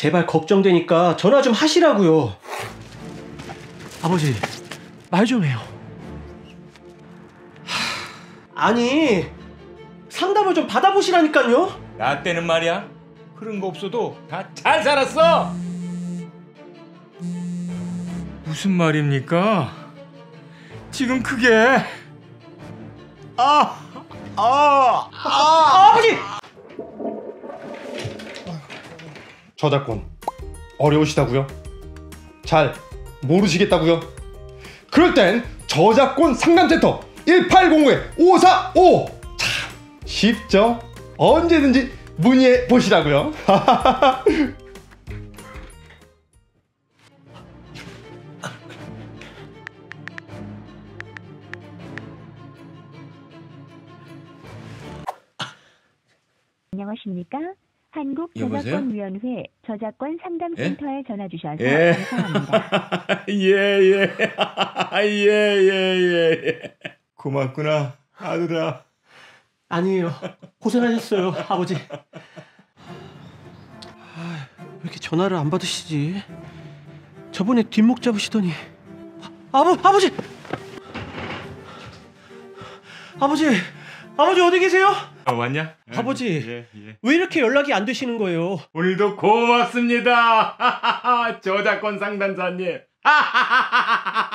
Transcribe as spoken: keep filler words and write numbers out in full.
제발 걱정되니까 전화 좀 하시라고요. 아버지, 말 좀 해요. 하... 아니, 상담을 좀 받아보시라니까요. 나 때는 말이야, 그런 거 없어도 다 잘 살았어. 무슨 말입니까? 지금 그게 아, 아, 아, 아버지! 저작권 어려우시다고요? 잘 모르시겠다고요? 그럴 땐 저작권 상담센터 일팔공오 오사오! 참 쉽죠? 언제든지 문의해 보시라고요. 안녕하십니까? 여보세요? 한국저작권위원회 저작권 상담센터에 전화 주셔서 예. 감사합니다. 예예 예예 예. 고맙구나 아들아. 아니에요. 고생하셨어요, 아버지. 아, 왜 이렇게 전화를 안 받으시지? 저번에 뒷목 잡으시더니. 아, 아버, 아버지! 아버지! 아버지 어디 계세요? 아, 왔냐? 아버지, 예, 예. 왜 이렇게 연락이 안 되시는 거예요? 오늘도 고맙습니다. 저작권 상담사님.